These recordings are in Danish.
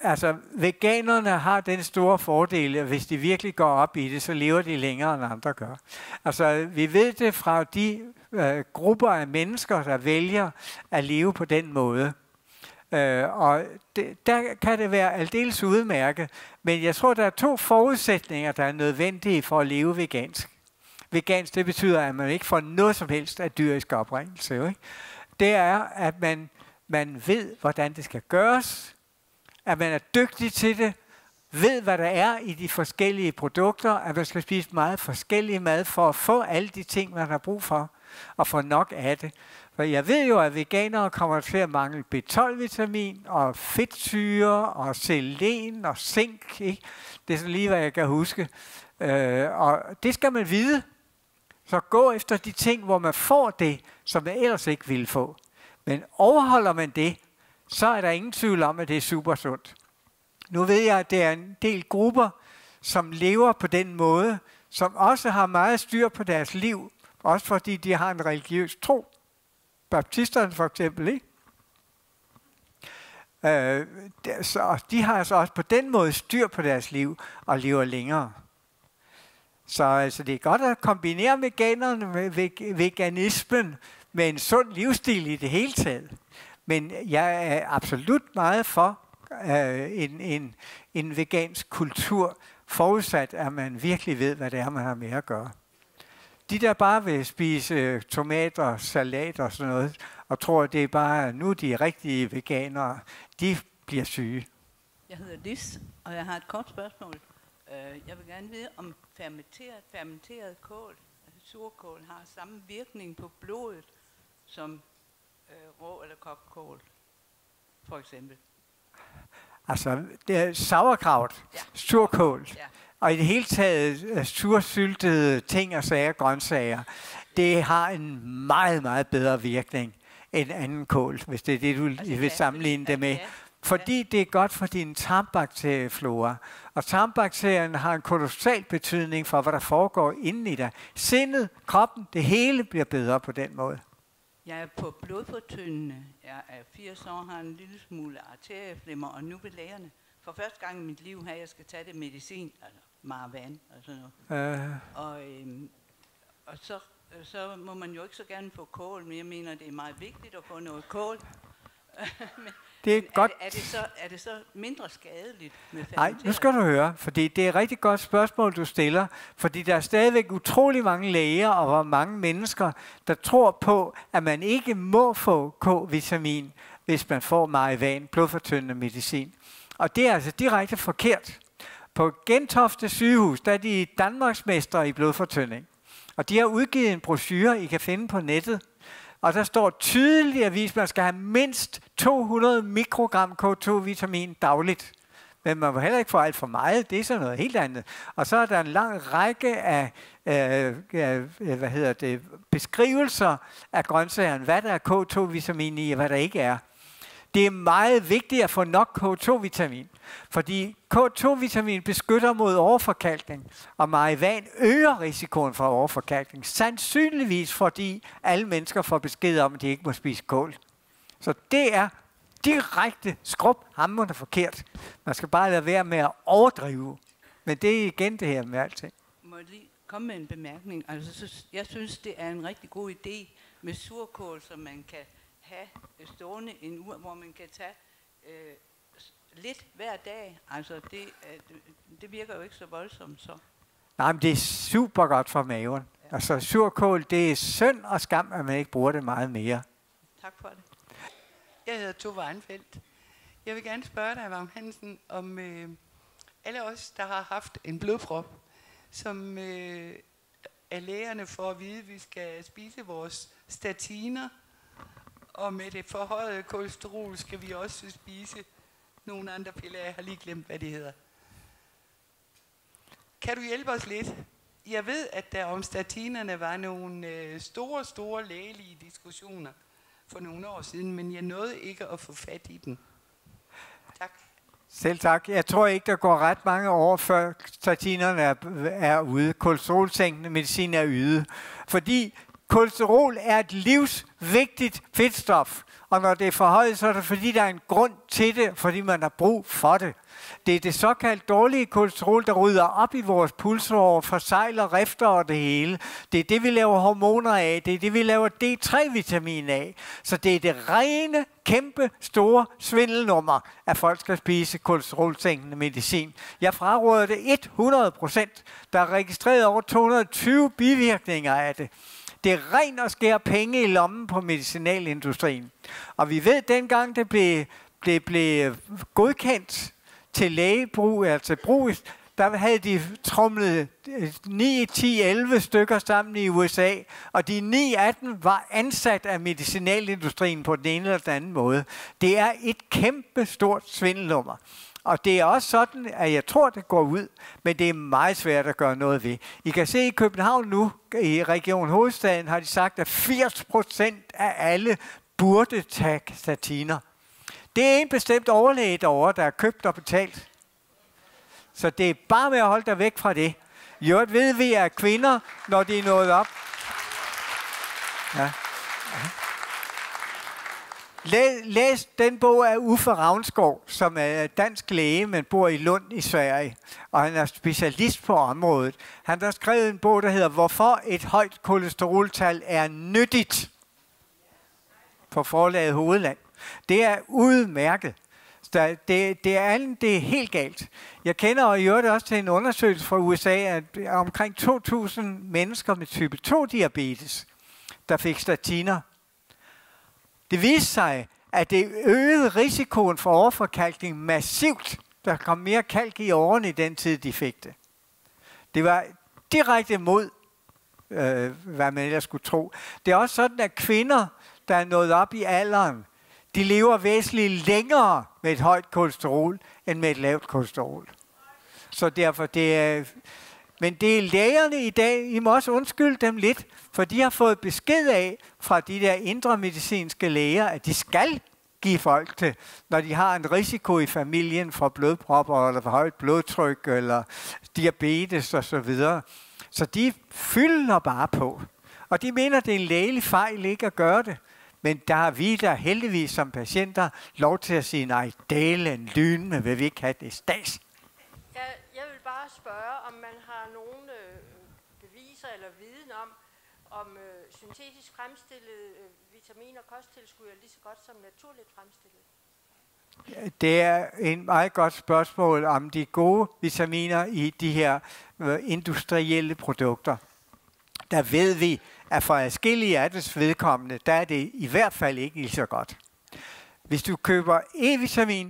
Altså, veganerne har den store fordel, at hvis de virkelig går op i det, så lever de længere, end andre gør. Altså, vi ved det fra de grupper af mennesker, der vælger at leve på den måde. Og der kan det være aldeles udmærket, men jeg tror, der er 2 forudsætninger, der er nødvendige for at leve vegansk. Vegansk, det betyder, at man ikke får noget som helst af dyrisk oprindelse. Ikke? Det er, at man ved, hvordan det skal gøres, at man er dygtig til det, ved, hvad der er i de forskellige produkter, at man skal spise meget forskellig mad for at få alle de ting, man har brug for, og få nok af det. For jeg ved jo, at veganere kommer til at mangle B12-vitamin, og fedtsyre, og selen, og zink. Ikke? Det er sådan lige, hvad jeg kan huske. Og det skal man vide. Så gå efter de ting, hvor man får det, som man ellers ikke ville få. Men overholder man det, så er der ingen tvivl om, at det er super sundt. Nu ved jeg, at det er en del grupper, som lever på den måde, som også har meget styr på deres liv, også fordi de har en religiøs tro. Baptisterne for eksempel, ikke? Så de har altså også på den måde styr på deres liv og lever længere. Så altså, det er godt at kombinere veganismen med en sund livsstil i det hele taget. Men jeg er absolut meget for en vegansk kultur, forudsat at man virkelig ved, hvad det er, man har med at gøre. De der bare vil spise tomater, salat og sådan noget, og tror, at det er bare nu de rigtige veganere, de bliver syge. Jeg hedder Lis, og jeg har et kort spørgsmål. Jeg vil gerne vide, om fermenteret kål, altså surkål, har samme virkning på blodet som rå eller kogt kål, for eksempel. Altså, det er sauerkraut, ja. Surkål, ja. Og i det hele taget sursyltede ting og sager, grøntsager, det har en meget, meget bedre virkning end anden kål, hvis det er det, du vil sammenligne det med. Fordi det er godt for din tarmbakterieflora. Og tarmbakterien har en kolossal betydning for, hvad der foregår inde i dig. Sindet, kroppen, det hele bliver bedre på den måde. Jeg er på blodfortyndende. Jeg er 80 år, har en lille smule arterieflimmer, og nu vil lægerne. For første gang i mit liv her, jeg skal tage det medicin, altså Marvan og sådan noget. Og så må man jo ikke så gerne få kål, men jeg mener, det er meget vigtigt at få noget kål. Det er godt. Er det så mindre skadeligt med fermenteret? Nej, nu skal du høre, fordi det er et rigtig godt spørgsmål, du stiller. Fordi der er stadigvæk utrolig mange læger og mange mennesker, der tror på, at man ikke må få K-vitamin, hvis man får Marivan, blodfortyndende medicin. Og det er altså direkte forkert. På Gentofte sygehus, der er de Danmarksmestre i blodfortynding. Og de har udgivet en brochure, I kan finde på nettet. Og der står tydeligt, at man skal have mindst 200 mikrogram K2-vitamin dagligt. Men man må heller ikke få alt for meget, det er sådan noget helt andet. Og så er der en lang række af beskrivelser af grøntsagerne, hvad der er K2-vitamin i, og hvad der ikke er. Det er meget vigtigt at få nok K2-vitamin, fordi K2-vitamin beskytter mod overforkalkning, og Marivan øger risikoen for overforkalkning, sandsynligvis fordi alle mennesker får besked om, at de ikke må spise kål. Så det er direkte skrubhamrende forkert. Man skal bare lade være med at overdrive. Men det er igen det her med alting. Må jeg lige komme med en bemærkning? Altså, jeg synes, det er en rigtig god idé med surkål, som man kan have stående en uge, hvor man kan tage lidt hver dag. Altså, det virker jo ikke så voldsomt så. Nej, men det er super godt for maven. Ja. Altså, surkål, det er synd og skam, at man ikke bruger det meget mere. Tak for det. Jeg hedder Tove Weinfeldt. Jeg vil gerne spørge dig, Vagn Hansen, om alle os, der har haft en blodprop, som af lægerne får at vide, at vi skal spise vores statiner, og med det forhøjede kolesterol skal vi også spise nogle andre piller. Jeg har lige glemt, hvad de hedder. Kan du hjælpe os lidt? Jeg ved, at der om statinerne var nogle store lægelige diskussioner for nogle år siden, men jeg nåede ikke at få fat i dem. Tak. Selv tak. Jeg tror ikke, der går ret mange år, før statinerne er ude. Kolesterolsænkende medicin er ude. Fordi Kolesterol er et livsvigtigt fedtstof, og når det er forhøjet, så er det fordi, der er en grund til det, fordi man har brug for det. Det er det såkaldt dårlige kolesterol, der rydder op i vores pulsår, forsejler rifter og det hele. Det er det, vi laver hormoner af. Det er det, vi laver D3-vitamin af. Så det er det rene, kæmpe, store svindelnummer, at folk skal spise kolesterolsænkende medicin. Jeg fraråder det 100%. Der er registreret over 220 bivirkninger af det. Det er rent at skære penge i lommen på medicinalindustrien. Og vi ved, dengang det blev godkendt til lægebrug, altså brug, der havde de tromlet 9, 10, 11 stykker sammen i USA, og de 9 af dem var ansat af medicinalindustrien på den ene eller den anden måde. Det er et kæmpe stort svindelnummer. Og det er også sådan, at jeg tror, det går ud, men det er meget svært at gøre noget ved. I kan se i København nu, i Region Hovedstaden, har de sagt, at 80% af alle burde tage statiner. Det er en bestemt overlæge derovre, der er købt og betalt. Så det er bare med at holde dig væk fra det. I øvrigt ved vi, at kvinder, når de er nået op... Ja. Læs den bog af Uffe Ravnskov, som er dansk læge, men bor i Lund i Sverige. Og han er specialist på området. Han har skrevet en bog, der hedder Hvorfor et højt kolesteroltal er nyttigt. På forlaget Hovedland. Det er udmærket. Det er helt galt. Jeg kender og gjorde det også til en undersøgelse fra USA, at omkring 2.000 mennesker med type 2-diabetes, der fik statiner. Det viste sig, at det øgede risikoen for overforkalkning massivt. Der kom mere kalk i årene i den tid, de fik det. Det var direkte imod, hvad man ellers skulle tro. Det er også sådan, at kvinder, der er nået op i alderen, de lever væsentligt længere med et højt kolesterol, end med et lavt kolesterol. Så derfor, men det er lægerne i dag, I må også undskylde dem lidt, for de har fået besked af fra de der indre medicinske læger, at de skal give folk det, når de har en risiko i familien for blodpropper, eller for højt blodtryk, eller diabetes osv. Så de fylder bare på. Og de mener, det er en lægelig fejl ikke at gøre det. Men der har vi der heldigvis som patienter lov til at sige, nej, delen lynende vil vi ikke have det stats. Jeg vil bare spørge, om man har nogle beviser eller viden om syntetisk fremstillede vitaminer og kosttilskud er lige så godt som naturligt fremstillet. Det er en meget godt spørgsmål om de gode vitaminer i de her industrielle produkter. Der ved vi, at for adskillige af dets vedkommende, der er det i hvert fald ikke lige så godt. Hvis du køber E-vitamin,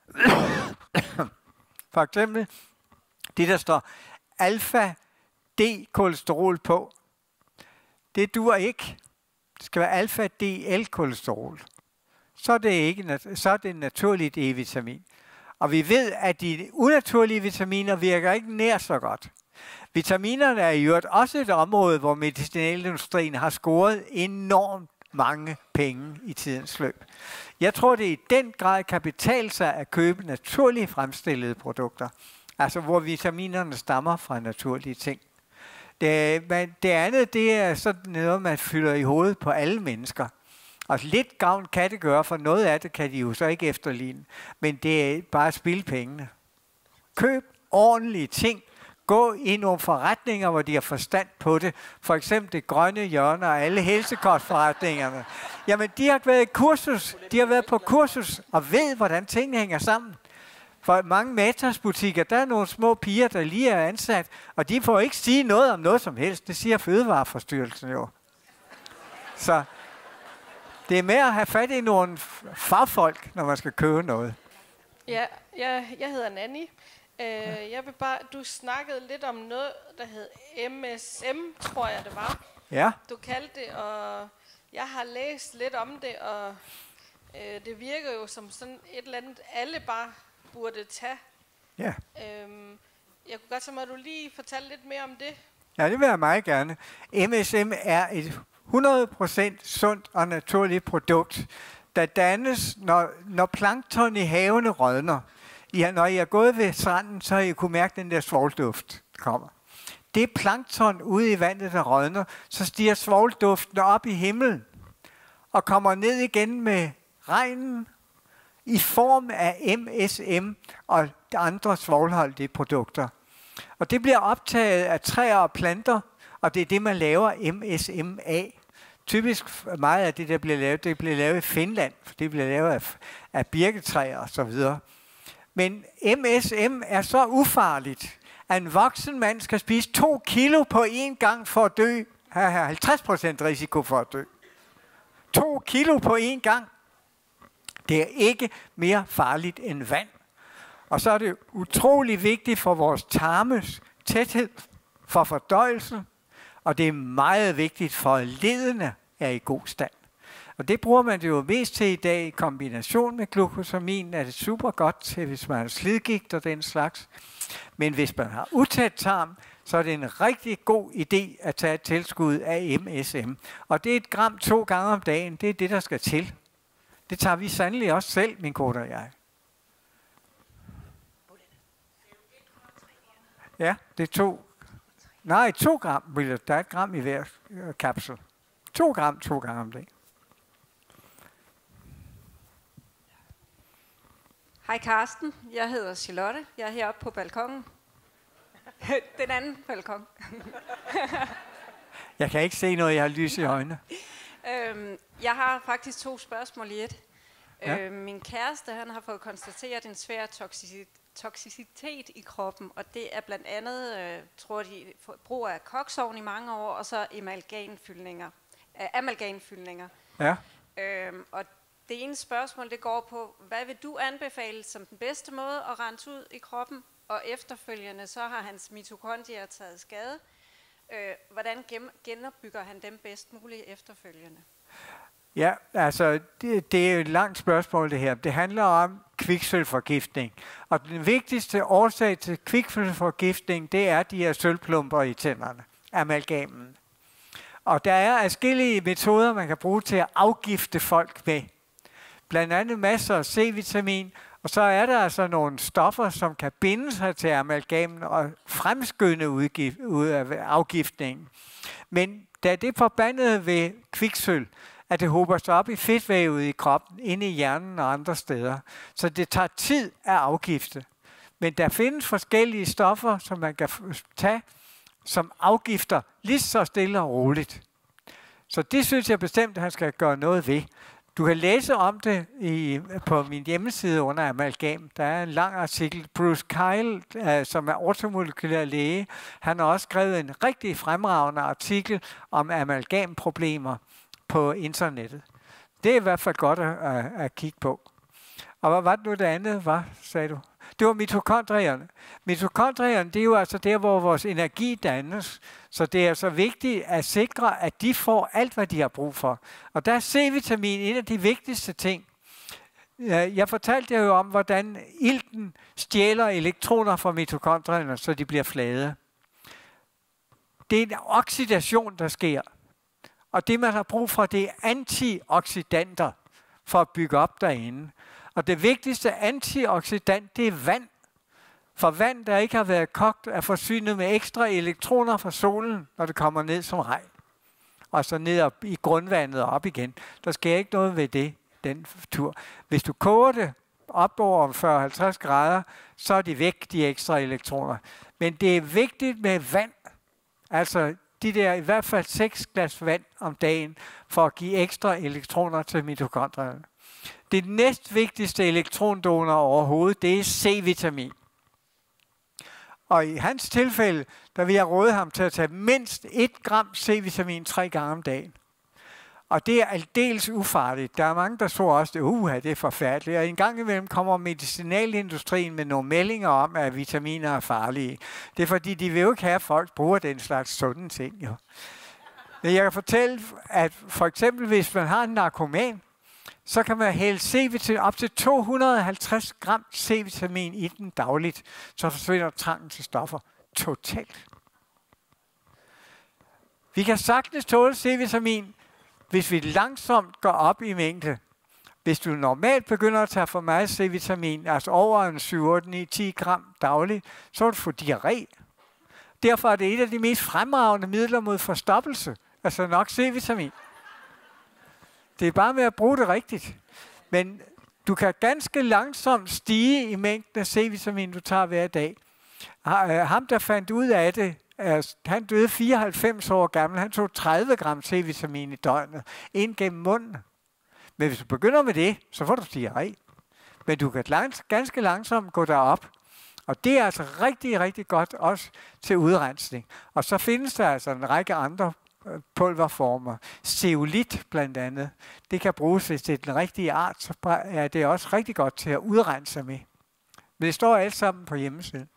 for eksempel det, der står alfa-D-kolesterol på, det duer ikke. Det skal være alfa-DL-kolesterol. Så er det naturligt E-vitamin. Og vi ved, at de unaturlige vitaminer virker ikke nær så godt. Vitaminerne er i øvrigt også et område, hvor medicinalindustrien har scoret enormt mange penge i tidens løb. Jeg tror, det i den grad kan betale sig at købe naturligt fremstillede produkter. Altså hvor vitaminerne stammer fra naturlige ting. Det andet, det er sådan noget, man fylder i hovedet på alle mennesker. Og lidt gavn kan det gøre, for noget af det kan de jo så ikke efterligne. Men det er bare at spilde pengene. Køb ordentlige ting. Gå i nogle forretninger, hvor de har forstand på det. For eksempel det grønne hjørne og alle helsekostforretningerne. Jamen, de har været i kursus. De har været på kursus og ved, hvordan tingene hænger sammen. For mange Matas-butikker, der er nogle små piger, der lige er ansat, og de får ikke sige noget om noget som helst. Det siger Fødevareforstyrrelsen jo. Så det er med at have fat i nogle fagfolk, når man skal købe noget. Ja, jeg hedder Nanny. Jeg vil bare, du snakkede lidt om noget, der hed MSM, tror jeg det var. Ja. Du kaldte det, og jeg har læst lidt om det, og det virker jo som sådan et eller andet, alle bare burde tage. Ja. Jeg kunne godt tænke mig, at du lige fortalte lidt mere om det. Ja, det vil jeg meget gerne. MSM er et 100% sundt og naturligt produkt, der dannes, når plankton i havene rådner. Når I er gået ved stranden, så har I kunne mærke den der svovlduft, der kommer. det plankton ude i vandet, der rådner, så stiger svovlduften op i himlen og kommer ned igen med regnen i form af MSM og andre svovlholdige produkter. Og det bliver optaget af træer og planter, og det er det, man laver MSM af. Typisk meget af det, der bliver lavet i Finland, for det bliver lavet af birketræer og så videre. Men MSM er så ufarligt, at en voksen mand skal spise 2 kilo på én gang for at dø. Her har 50% risiko for at dø. 2 kilo på én gang. Det er ikke mere farligt end vand. Og så er det utrolig vigtigt for vores tarmes tæthed, for fordøjelsen, og det er meget vigtigt for, at ledene er i god stand. Og det bruger man det jo mest til i dag i kombination med glukosamin. Er det super godt til, hvis man har slidgigt og den slags. Men hvis man har utæt tarm, så er det en rigtig god idé at tage et tilskud af MSM. Og det er 1 gram 2 gange om dagen. Det er det, der skal til. Det tager vi sandelig også selv, min kone og jeg. Ja, det er 2 gram. Der er 1 gram i hver kapsel. 2 gram 2 gange om dagen. Hej Karsten, jeg hedder Charlotte. Jeg er heroppe på balkongen. Den anden balkon. Jeg kan ikke se noget, jeg har lys i øjnene. Jeg har faktisk 2 spørgsmål i et. Ja. Min kæreste, han har fået konstateret en svær toksicitet i kroppen, og det er blandt andet, tror de, brug af koksovn i mange år, og så amalgamfyldninger. Ja. Og det ene spørgsmål, det går på, hvad vil du anbefale som den bedste måde at rense ud i kroppen? Og efterfølgende, så har hans mitokondrier taget skade. Hvordan genopbygger han dem bedst muligt efterfølgende? Ja, altså det er jo et langt spørgsmål det her. Det handler om kviksølvforgiftning. Og den vigtigste årsag til kviksølvforgiftning, det er de her sølvplumper i tænderne, amalgamen. Og der er adskillige metoder, man kan bruge til at afgifte folk med. Blandt andet masser af C-vitamin, og så er der altså nogle stoffer, som kan binde sig til amalgamen og fremskynde ud af afgiftningen. Men da det er forbandet ved kviksølv, at det hober sig op i fedtvævet i kroppen, inde i hjernen og andre steder. Så det tager tid at afgifte. Men der findes forskellige stoffer, som man kan tage, som afgifter lige så stille og roligt. Så det synes jeg bestemt, at han skal gøre noget ved. Du kan læse om det på min hjemmeside under amalgam. Der er en lang artikel. Bruce Kyle, som er ortomolekylær læge, han har også skrevet en rigtig fremragende artikel om amalgamproblemer på internettet. Det er i hvert fald godt at kigge på. Og hvad var det nu det andet var, sagde du? Det var mitokondrierne. Mitokondrierne, det er jo altså der, hvor vores energi dannes. Så det er så vigtigt at sikre, at de får alt, hvad de har brug for. Og der er C-vitamin en af de vigtigste ting. Jeg fortalte jer jo om, hvordan ilten stjæler elektroner fra mitokondrierne, så de bliver flade. Det er en oxidation, der sker. Og det, man har brug for, det er antioxidanter for at bygge op derinde. Og det vigtigste antioxidant, det er vand. For vand, der ikke har været kogt, er forsynet med ekstra elektroner fra solen, når det kommer ned som regn. Og så ned op i grundvandet og op igen. Der sker ikke noget ved det, den tur. Hvis du koger det op over 40-50 grader, så er de væk, de ekstra elektroner. Men det er vigtigt med vand. Altså de der i hvert fald 6 glas vand om dagen, for at give ekstra elektroner til mitokondrierne. Det næstvigtigste elektrondoner overhovedet, det er C-vitamin. Og i hans tilfælde, der vil jeg råde ham til at tage mindst 1 gram C-vitamin 3 gange om dagen. Og det er aldeles ufarligt. Der er mange, der tror også, at det er forfærdeligt. Og en gang imellem kommer medicinalindustrien med nogle meldinger om, at vitaminer er farlige. Det er fordi, de vil jo ikke have, at folk bruger den slags sunde ting. Jo. Men jeg kan fortælle, at for eksempel, hvis man har en narkoman, så kan man hælde C-vitamin op til 250 gram C-vitamin i den dagligt, så forsvinder trangen til stoffer totalt. Vi kan sagtens tåle C-vitamin, hvis vi langsomt går op i mængde. Hvis du normalt begynder at tage for meget C-vitamin, altså over en 7, 8, 9, 10 gram dagligt, så vil du få diarré. Derfor er det et af de mest fremragende midler mod forstoppelse. Altså nok C-vitamin. Det er bare med at bruge det rigtigt. Men du kan ganske langsomt stige i mængden af C-vitamin, du tager hver dag. Ham, der fandt ud af det, han døde 94 år gammel. Han tog 30 gram C-vitamin i døgnet. Ind gennem munden. Men hvis du begynder med det, så får du diarré. Men du kan ganske langsomt gå derop. Og det er altså rigtig, rigtig godt også til udrensning. Og så findes der altså en række andre pulverformer. Zeolit blandt andet. Det kan bruges, hvis det er den rigtige art, så er det også rigtig godt til at udrense med. Men det står alt sammen på hjemmesiden.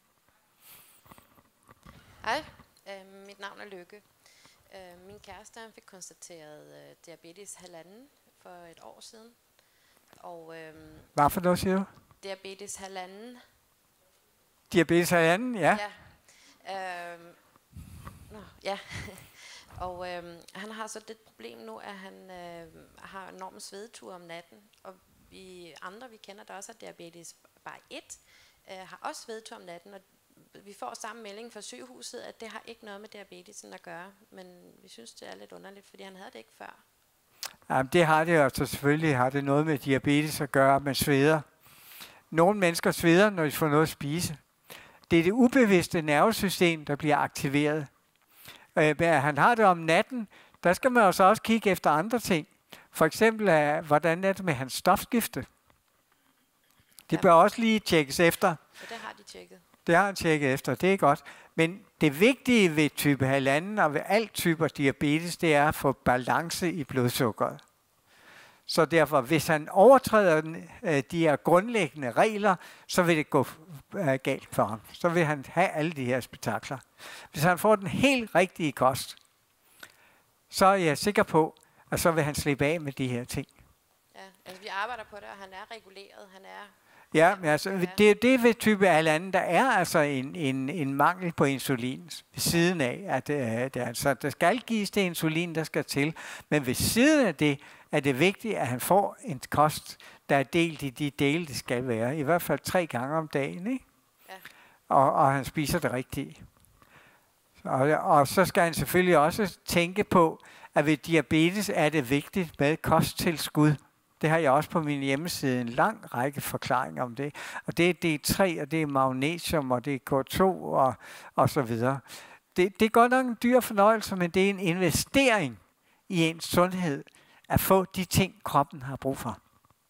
Hej, mit navn er Lykke. Min kæreste fik konstateret diabetes 1,5 for et år siden. Og, hvad for noget siger du? Diabetes 1,5. Diabetes 1,5, ja. Ja. Og han har så det problem nu, at han har enorme svedeture om natten. Og vi andre, vi kender, der også har diabetes bare 1, har også svedeture om natten. Og vi får samme melding fra sygehuset, at det har ikke noget med diabetesen at gøre. Men vi synes, det er lidt underligt, fordi han havde det ikke før. Jamen, det har det, og så selvfølgelig har det noget med diabetes at gøre, at man sveder. Nogle mennesker sveder, når de får noget at spise. Det er det ubevidste nervesystem, der bliver aktiveret. Han har det om natten, der skal man også kigge efter andre ting. For eksempel, hvordan er det med hans stofskifte? Det bør også lige tjekkes efter. Så det har de tjekket. Det har han tjekket efter, det er godt. Men det vigtige ved type 1,5 og ved alt typer diabetes, det er at få balance i blodsukkeret. Så derfor, hvis han overtræder de her grundlæggende regler, så vil det gå galt for ham. Så vil han have alle de her spektakler. Hvis han får den helt rigtige kost, så er jeg sikker på, at så vil han slippe af med de her ting. Ja, altså vi arbejder på det, og han er reguleret. Han er ja, men altså, det ved type 1,5, der er altså en mangel på insulin ved siden af. At altså, der skal gives det insulin, der skal til. Men ved siden af det, er det vigtigt, at han får en kost, der er delt i de dele, det skal være. I hvert fald 3 gange om dagen, ikke? Ja. Og han spiser det rigtige. Og så skal han selvfølgelig også tænke på, at ved diabetes er det vigtigt med kosttilskud. Det har jeg også på min hjemmeside en lang række forklaringer om det. Og det er D3, og det er magnesium, og det er K2, og så videre. Det er godt nok en dyr fornøjelse, men det er en investering i ens sundhed, at få de ting, kroppen har brug for.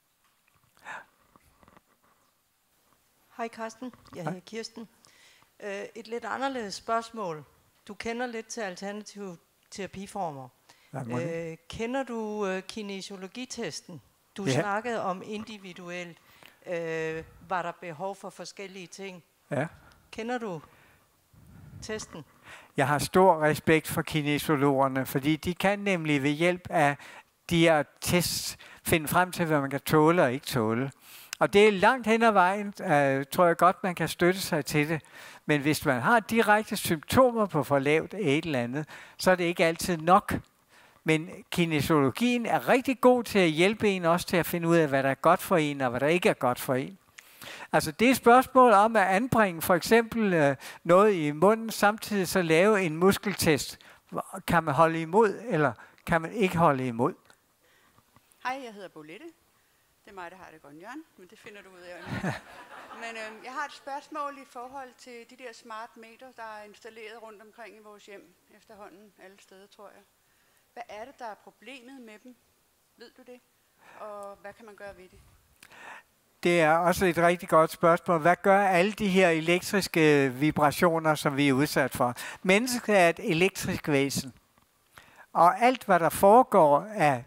Hej Carsten, jeg hedder Kirsten. Et lidt anderledes spørgsmål. Du kender lidt til alternative terapiformer. Kender du kinesiologitesten? Du snakkede om individuelt. Var der behov for forskellige ting? Ja. Kender du testen? Jeg har stor respekt for kinesiologerne, fordi de kan nemlig ved hjælp af de her tests finde frem til, hvad man kan tåle og ikke tåle. Og det er langt hen ad vejen, tror jeg godt, man kan støtte sig til det. Men hvis man har direkte symptomer på for lavt et eller andet, så er det ikke altid nok. Men kinesiologien er rigtig god til at hjælpe en også til at finde ud af, hvad der er godt for en, og hvad der ikke er godt for en. Altså det er et spørgsmål om at anbringe for eksempel noget i munden, samtidig så lave en muskeltest. Kan man holde imod, eller kan man ikke holde imod? Hej, jeg hedder Bolette. Det er mig, der har det godt, Jørgen, men det finder du ud af. Men jeg har et spørgsmål i forhold til de der smart meter, der er installeret rundt omkring i vores hjem efterhånden, alle steder, tror jeg. Hvad er det, der er problemet med dem? Ved du det? Og hvad kan man gøre ved det? Det er også et rigtig godt spørgsmål. Hvad gør alle de her elektriske vibrationer, som vi er udsat for? Mennesket er et elektrisk væsen. Og alt, hvad der foregår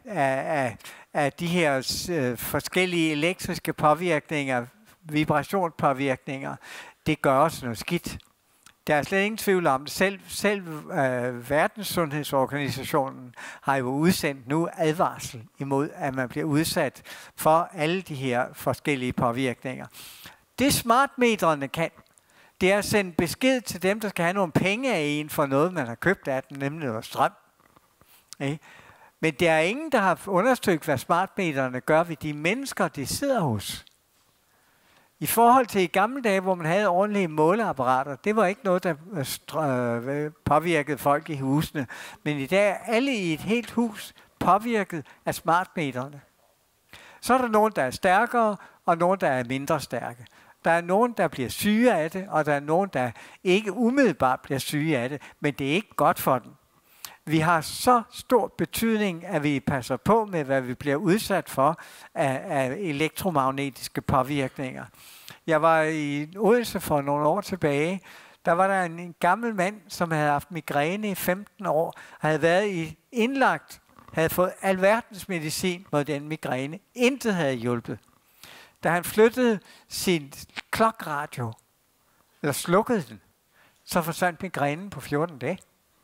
af de her forskellige elektriske påvirkninger, vibrationspåvirkninger, det gør også noget skidt. Der er slet ingen tvivl om det. Selv Verdenssundhedsorganisationen har jo udsendt nu advarsel imod, at man bliver udsat for alle de her forskellige påvirkninger. Det smartmetrene kan, det er at sende besked til dem, der skal have nogle penge af en for noget, man har købt af den, nemlig noget strøm. Men der er ingen, der har undersøgt, hvad smartmetrene gør ved de mennesker, de sidder hos. I forhold til i gamle dage, hvor man havde ordentlige måleapparater, det var ikke noget, der påvirkede folk i husene. Men i dag er alle i et helt hus påvirket af smartmeterne. Så er der nogen, der er stærkere, og nogen, der er mindre stærke. Der er nogen, der bliver syge af det, og der er nogen, der ikke umiddelbart bliver syge af det, men det er ikke godt for dem. Vi har så stor betydning, at vi passer på med, hvad vi bliver udsat for af elektromagnetiske påvirkninger. Jeg var i Odense for nogle år tilbage. Der var der en gammel mand, som havde haft migræne i 15 år, havde været indlagt, havde fået alverdens medicin mod den migræne. Intet havde hjulpet. Da han flyttede sin klokradio, eller slukkede den, så forsvandt migrænen på 14 dage.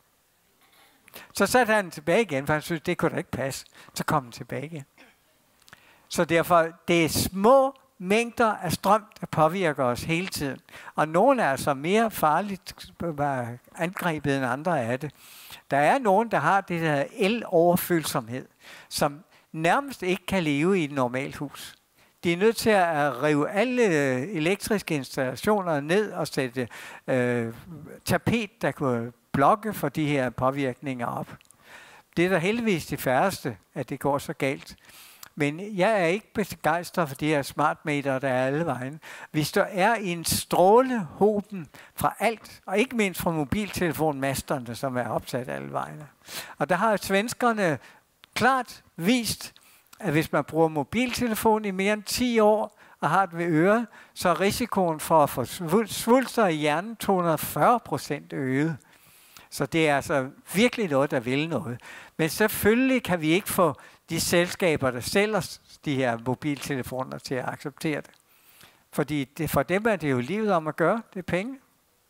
Så satte han tilbage igen, for han syntes, det kunne da ikke passe. Så kom han tilbage igen. Så derfor, det er små mængder af strøm, der påvirker os hele tiden. Og nogle er altså mere farligt angrebet end andre af det. Der er nogen, der har det der el-overfølsomhed, som nærmest ikke kan leve i et normalt hus. De er nødt til at rive alle elektriske installationer ned og sætte tapet, der kunne blokke for de her påvirkninger op. Det er da heldigvis de færreste, at det går så galt. Men jeg er ikke begejstret for de her smartmeter, der er alle vejen. Hvis der er en strålehoben fra alt, og ikke mindst fra mobiltelefonmasterne, som er opsat alle vejen. Og der har svenskerne klart vist, at hvis man bruger mobiltelefon i mere end 10 år, og har det ved øret, så er risikoen for at få svulster i hjernen 240% øget. Så det er altså virkelig noget, der vil noget. Men selvfølgelig kan vi ikke få de selskaber, der sælger de her mobiltelefoner, til at acceptere det. Fordi for dem er det jo livet om at gøre. Det er penge.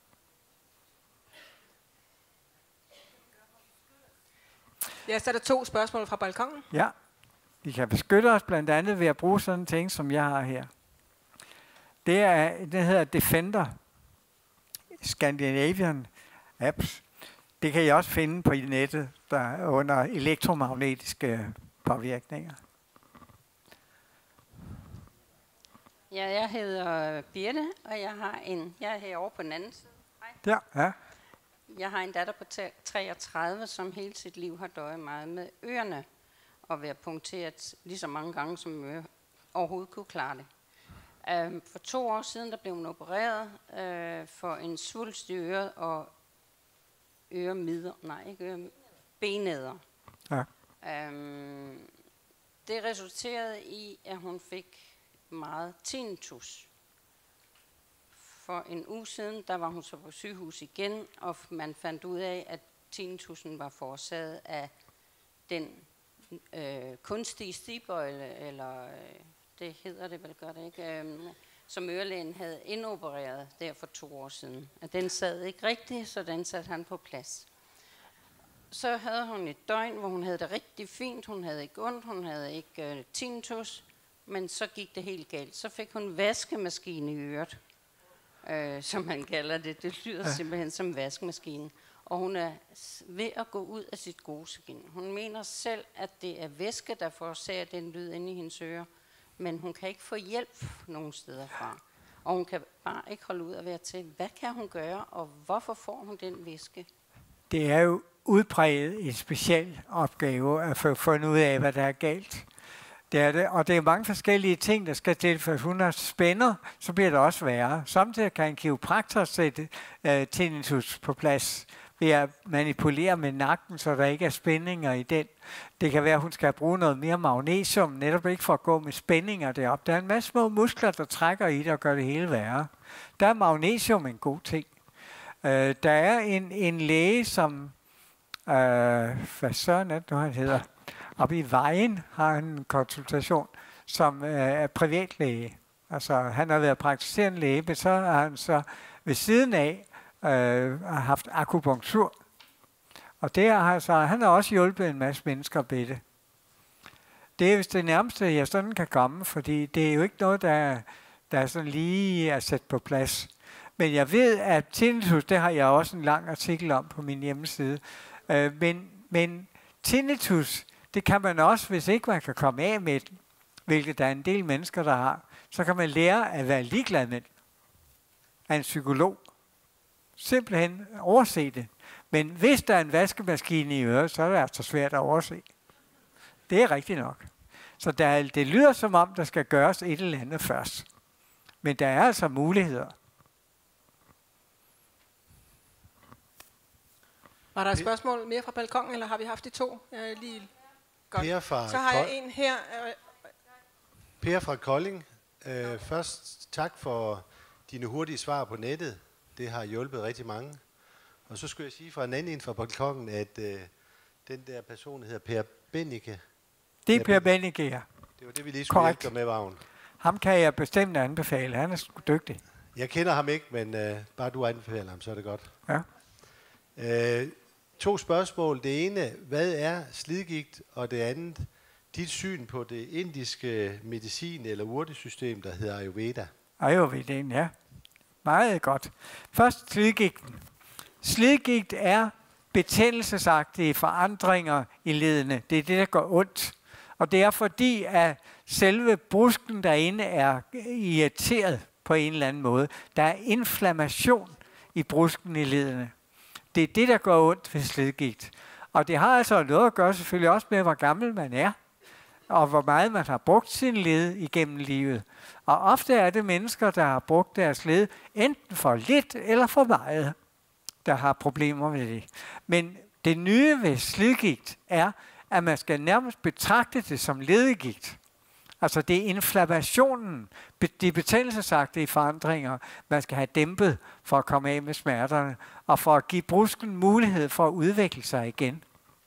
Ja, så er der 2 spørgsmål fra balkongen. Ja. Vi kan beskytte os blandt andet ved at bruge sådan en ting, som jeg har her. Det hedder Defender. Scandinavian Apps. Det kan I også finde på nettet, der er under elektromagnetiske påvirkninger. Ja, jeg hedder Birte, og jeg er herovre på den anden side. Hej. Ja. Jeg har en datter på 33, som hele sit liv har døjet meget med ørerne, og været punkteret lige så mange gange, som overhovedet kunne klare det. For 2 år siden, der blev hun opereret for en svulst i øret og benæder. Ja. Det resulterede i, at hun fik meget tinnitus. For en uge siden, der var hun så på sygehus igen, og man fandt ud af, at tinnitusen var forårsaget af den kunstige stigbøjle, eller det hedder det vel, gør det ikke, som ørelægen havde indopereret der for 2 år siden. At den sad ikke rigtigt, så den satte han på plads. Så havde hun et døgn, hvor hun havde det rigtig fint. Hun havde ikke ondt, hun havde ikke tinnitus, men så gik det helt galt. Så fik hun vaskemaskine i øret, som man kalder det. Det lyder simpelthen som vaskemaskine. Og hun er ved at gå ud af sit gode skin. Hun mener selv, at det er væske, der forårsager den lyd inde i hendes ører, men hun kan ikke få hjælp nogen steder fra. Og hun kan bare ikke holde ud at være til. Hvad kan hun gøre, og hvorfor får hun den væske? Det er jo udpræget en speciel opgave at få fundet ud af, hvad der er galt. Det er det, og det er mange forskellige ting, der skal til, for hvis hun har spænder, så bliver det også værre. Samtidig kan en kiropraktor sætte tinnitus på plads ved at manipulere med nakken, så der ikke er spændinger i den. Det kan være, at hun skal bruge noget mere magnesium, netop ikke for at gå med spændinger deroppe. Der er en masse små muskler, der trækker i det og gør det hele værre. Der er magnesium en god ting. Der er en læge, som hvad søren er det nu, han hedder? Oppe i Vejen har han en konsultation, som er privatlæge. Altså, han har været praktiserende læge, men så har han så ved siden af haft akupunktur. Og det har så, han har også hjulpet en masse mennesker ved det. Det er vist det nærmeste, jeg sådan kan komme, fordi det er jo ikke noget, der er sådan lige at sætte på plads. Men jeg ved, at tinnitus, det har jeg også en lang artikel om på min hjemmeside. Men tinnitus, det kan man også, hvis ikke man kan komme af med det, hvilket der er en del mennesker, der har, så kan man lære at være ligeglad med den. Af en psykolog. Simpelthen overse det. Men hvis der er en vaskemaskine i øret, så er det altså svært at overse. Det er rigtigt nok. Så det lyder som om, der skal gøres et eller andet først. Men der er altså muligheder. Var der et spørgsmål mere fra balkongen, eller har vi haft de to? Godt. Så har jeg en her. Per fra Kolding. Først tak for dine hurtige svar på nettet. Det har hjulpet rigtig mange. Og så skulle jeg sige fra en anden fra balkongen, at den der person hedder Per Bennike. Det er Per Bennike, ja. Det var det, vi lige skulle hjælpe dig med, Vagn. Ham kan jeg bestemt anbefale. Han er sgu dygtig. Jeg kender ham ikke, men bare du anbefaler ham, så er det godt. Ja. 2 spørgsmål. Det ene, hvad er slidgigt? Og det andet, dit syn på det indiske medicin- eller urtesystem, der hedder Ayurveda. Ayurvedaen, ja. Meget godt. Først slidgigten. Slidgigt er betændelsesagtige forandringer i leddene. Det er det, der gør ondt. Og det er fordi, at selve brusken derinde er irriteret på en eller anden måde. Der er inflammation i brusken i leddene. Det er det, der gør ondt ved slidgigt. Og det har altså noget at gøre selvfølgelig også med, hvor gammel man er. Og hvor meget man har brugt sin led igennem livet. Og ofte er det mennesker, der har brugt deres led enten for lidt eller for meget, der har problemer med det. Men det nye ved slidgigt er, at man skal nærmest betragte det som ledegigt. Altså det er inflammationen, de betændelsesagtige forandringer, man skal have dæmpet for at komme af med smerterne, og for at give brusken mulighed for at udvikle sig igen.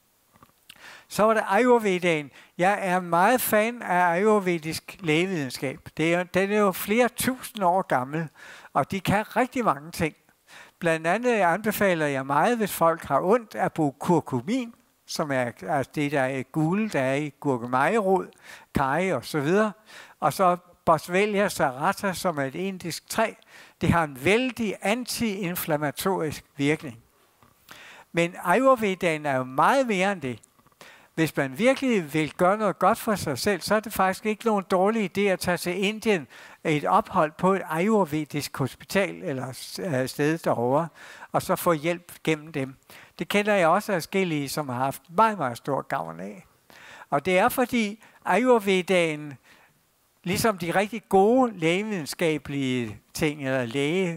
Så var det Ayurvedaen. Jeg er meget fan af ayurvedisk lægevidenskab. Den er jo flere tusind år gammel, og de kan rigtig mange ting. Blandt andet anbefaler jeg meget, hvis folk har ondt, at bruge kurkumin, som er altså det, der er gule, der er i gurkemejerod, karry og så videre. Og så Boswellia serrata, som er et indisk træ. Det har en vældig anti-inflammatorisk virkning. Men Ayurvedaen er jo meget mere end det. Hvis man virkelig vil gøre noget godt for sig selv, så er det faktisk ikke nogen dårlig idé at tage til Indien et ophold på et ayurvedisk hospital eller sted derovre, og så få hjælp gennem dem. Det kender jeg også af forskellige, som har haft meget, meget stor gavn af. Og det er fordi Ayurvedaen, ligesom de rigtig gode lægevidenskabelige ting, eller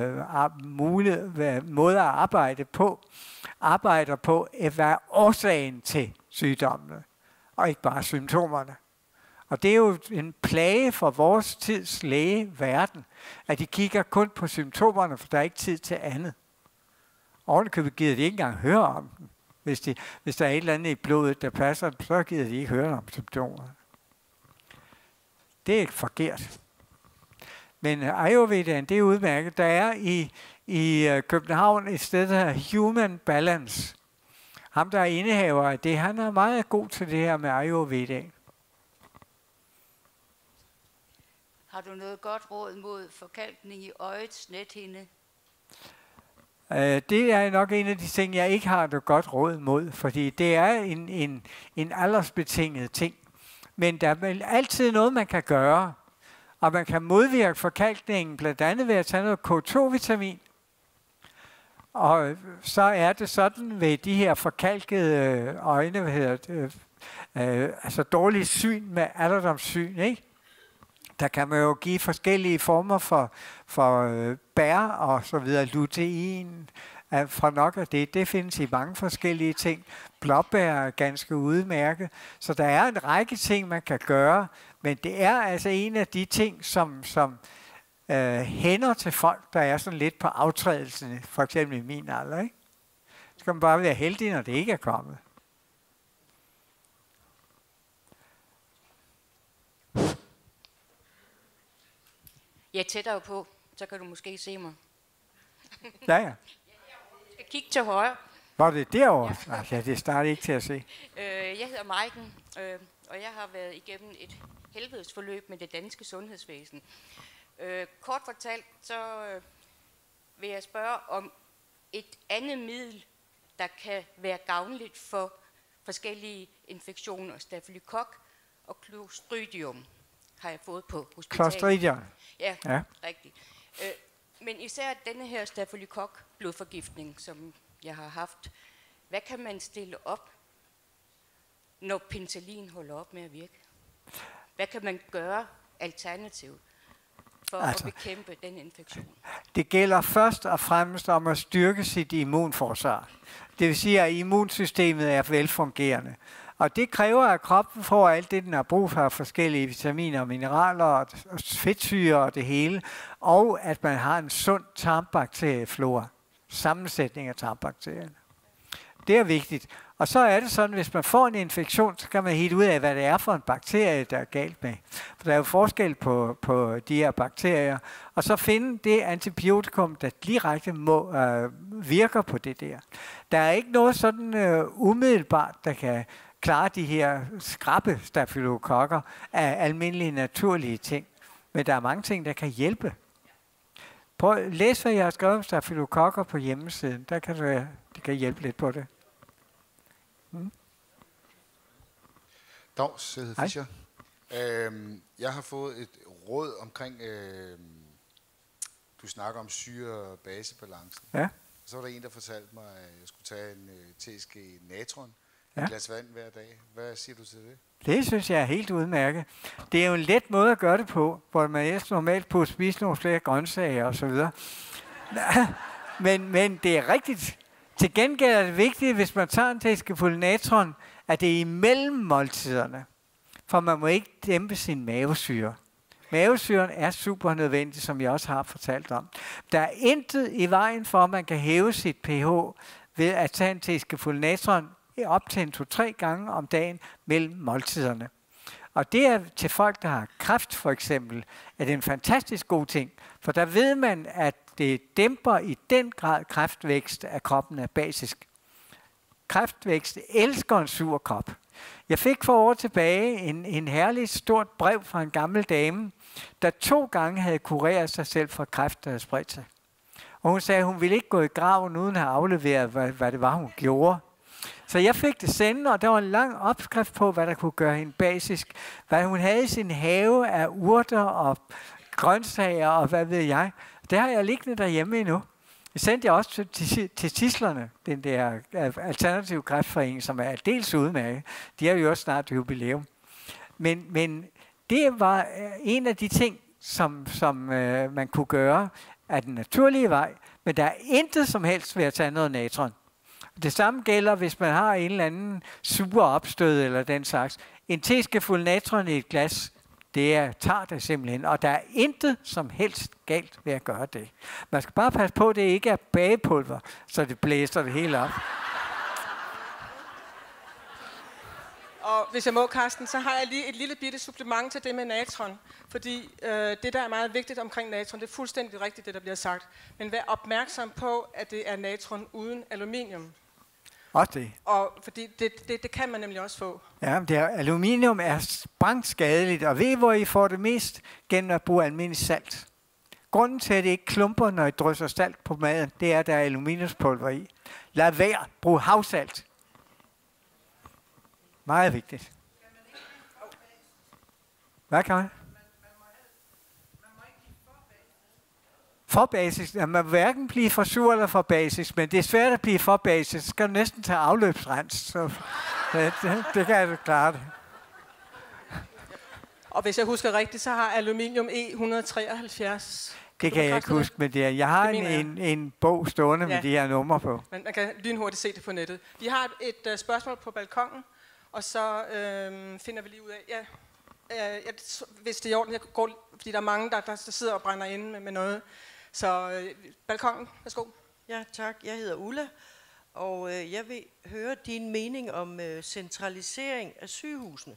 måder at arbejder på, hvad er årsagen til sygdommene, og ikke bare symptomerne. Og det er jo en plage for vores tids lægeverden, at de kigger kun på symptomerne, for der er ikke tid til andet. Ovenikøbet gider de ikke engang høre om dem. Hvis der er et eller andet i blodet, der passer, så gider de ikke høre om symptomerne. Det er forkert. Men Ayurvedaen, det er udmærket. Der er i København et sted, der hedder Human Balance. Ham, der er indehaver af det, han er meget god til det her med Ayurvedaen. Har du noget godt råd mod forkalkning i øjets nethinde? Det er nok en af de ting, jeg ikke har noget godt råd mod, fordi det er en aldersbetinget ting. Men der er altid noget, man kan gøre, og man kan modvirke forkalkningen, blandt andet ved at tage noget K2-vitamin. Og så er det sådan ved de her forkalkede øjne, altså dårligt syn med alderdomssyn, ikke? Der kan man jo give forskellige former for bær og så videre. Lutein fra nok af det. Det findes i mange forskellige ting. Blåbær er ganske udmærket. Så der er en række ting, man kan gøre. Men det er altså en af de ting, som hænder til folk, der er sådan lidt på aftrædelsen. For eksempel i min alder, ikke? Så skal man bare være heldig, når det ikke er kommet. Jeg er tættere på, så kan du måske se mig. Ja. Jeg skal kigge til højre. Var det derovre? Ja. Ja, det starter ikke til at se. Jeg hedder Maiken, og jeg har været igennem et helvedesforløb med det danske sundhedsvæsen. Kort fortalt, så vil jeg spørge om et andet middel, der kan være gavnligt for forskellige infektioner, stafylokok og clostridium. har jeg fået på hospitalet. Clostridium. Ja, rigtigt. Men især denne her stafylokok-blodforgiftning, som jeg har haft, hvad kan man stille op, når penicillin holder op med at virke? Hvad kan man gøre alternativt for at bekæmpe den infektion? Det gælder først og fremmest om at styrke sit immunforsvar. Det vil sige, at immunsystemet er velfungerende. Og det kræver, at kroppen får alt det, den har brug for, forskellige vitaminer, mineraler og fedtsyre og det hele, og at man har en sund tarmbakterieflora, sammensætning af tarmbakterierne. Det er vigtigt. Og så er det sådan, at hvis man får en infektion, så kan man helt ud af, hvad det er for en bakterie, der er galt med. For der er jo forskel på de her bakterier. Og så finde det antibiotikum, der direkte virker på det der. Der er ikke noget sådan umiddelbart, der kan klare de her skrappe stafylokokker af almindelige naturlige ting. Men der er mange ting, der kan hjælpe. Prøv at læse, hvad jeg har skrevet om stafylokokker på hjemmesiden. Der kan det kan hjælpe lidt på det. Dags, jeg hedder Fischer. Jeg har fået et råd omkring, du snakker om syre-basebalancen. Ja. Så var der en, der fortalte mig, at jeg skulle tage en teske natron, et glas vand hver dag. Hvad siger du til det? Det synes jeg er helt udmærket. Det er jo en let måde at gøre det på, hvor man ellers normalt på at spise nogle flere grøntsager og så videre. men det er rigtigt. Til gengæld er det vigtigt, hvis man tager en teskefuld natron, at det er imellem måltiderne. For man må ikke dæmpe sin mavesyre. Mavesyren er super nødvendig, som jeg også har fortalt om. Der er intet i vejen for, at man kan hæve sit pH ved at tage en teskefuld natron op til 2-3 gange om dagen mellem måltiderne. Og det er til folk, der har kræft for eksempel, er det en fantastisk god ting. For der ved man, at det dæmper i den grad kræftvækst af kroppen er basisk. Kræftvækst elsker en sur krop. Jeg fik for år tilbage en herligt stort brev fra en gammel dame, der 2 gange havde kureret sig selv for kræft, der havde spredt sig. Og hun sagde, at hun ville ikke gå i graven uden at have afleveret, hvad det var, hun gjorde. Så jeg fik det sendt, og der var en lang opskrift på, hvad der kunne gøre hende basisk. Hvad hun havde i sin have af urter og grøntsager og hvad ved jeg. Det har jeg liggende derhjemme endnu. Det sendte jeg også til Tislerne, den der alternative kræftforening, som er dels udmærket. De har jo også snart jubilæum. Men det var en af de ting, som man kunne gøre af den naturlige vej. Men der er intet som helst ved at tage noget natron. Det samme gælder, hvis man har en eller anden sur opstød eller den slags. En teskefuld natron i et glas, tager det simpelthen. Og der er intet som helst galt ved at gøre det. Man skal bare passe på, at det ikke er bagepulver, så det blæser det hele op. Og hvis jeg må, Carsten, så har jeg lige et lille bitte supplement til det med natron. Fordi det, der er meget vigtigt omkring natron, det er fuldstændig rigtigt, det der bliver sagt. Men vær opmærksom på, at det er natron uden aluminium. Også det. Og fordi det kan man nemlig også få. Ja, aluminium er sprængskadeligt, og ved hvor I får det mest? Gennem at bruge almindelig salt. Grunden til, at det ikke klumper, når I drysser salt på maden, det er, at der er aluminiumspulver i. Lad være. Brug havsalt. Meget vigtigt. Hvad kan man? For basisk. Man må hverken blive for sur eller for basisk, men det er svært at blive for basisk. Så skal du næsten tage afløbsrens. Så det kan jeg klare det. Og hvis jeg husker rigtigt, så har aluminium E173. Det kan jeg ikke huske, men det er. Jeg har en bog stående med de her numre på. Men man kan lynhurtigt se det på nettet. Vi har et spørgsmål på balkongen, og så finder vi lige ud af... hvis det er i orden, jeg går, fordi der er mange, der sidder og brænder inde med noget. Så balkongen, værsgo. Ja, tak. Jeg hedder Ulla, og jeg vil høre din mening om centralisering af sygehusene.